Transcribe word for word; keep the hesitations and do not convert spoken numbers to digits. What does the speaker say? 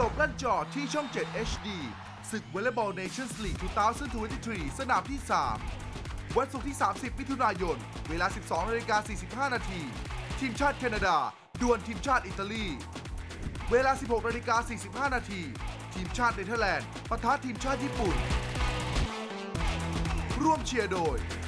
ตกลั่นจอที่ช่อง เจ็ด เอช ดี ศึกวอลเลย์บอลเนชั่นส์ลีก สองพันยี่สิบสาม สนามที่ สาม วันศุกร์ที่ สามสิบ มิถุนายน เวลา สิบสองนาฬิกาสี่สิบห้า นาที ทีมชาติแคนาดาดวลทีมชาติอิตาลี เวลา สิบหกนาฬิกาสี่สิบห้า นาที ทีมชาติเนเธอร์แลนด์ปะทะทีมชาติญี่ปุ่น ร่วมเชียร์โดย